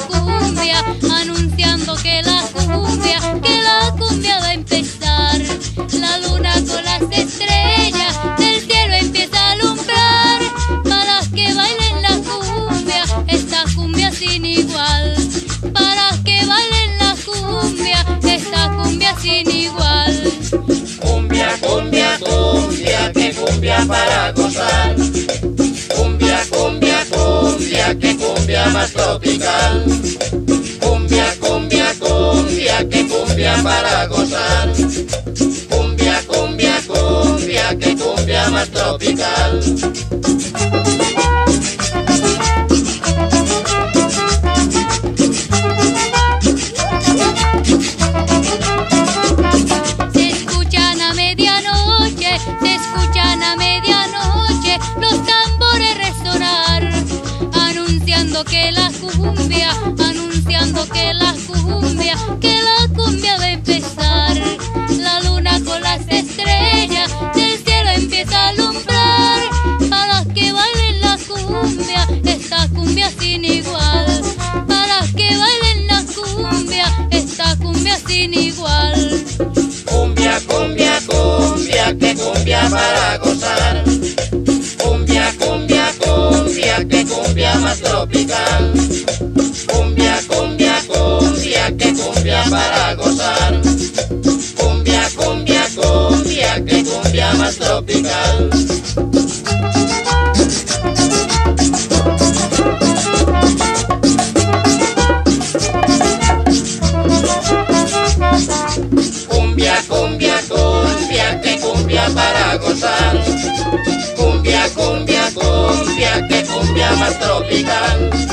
cumbia, anunciando que la cumbia va a empezar. La luna con las estrellas del cielo empieza a alumbrar, para que bailen la cumbia, esta cumbia sin igual. Para que bailen la cumbia, esta cumbia sin igual. Cumbia, cumbia, cumbia, que cumbia para gozar. Cumbia, cumbia, cumbia, que cumbia más tropical. Cumbia, cumbia, cumbia, que cumbia para gozar. Cumbia, cumbia, cumbia, que cumbia más tropical. Se escuchan a medianoche los tambores resonar, anunciando que la cumbia va a empezar. La luna con las estrellas del cielo empieza a alumbrar, para que bailen la cumbia, esta cumbia sin igual. Para que bailen la cumbia, esta cumbia sin igual. Cumbia, cumbia, cumbia, que cumbia para gozar. Cumbia, cumbia, cumbia, que cumbia más tropical. Cumbia, cumbia, cumbia, que cumbia para gozar. Cumbia, cumbia, cumbia, que cumbia más tropical. Cumbia, cumbia, cumbia, que cumbia para gozar. Cumbia, cumbia, cumbia, que cumbia más tropical.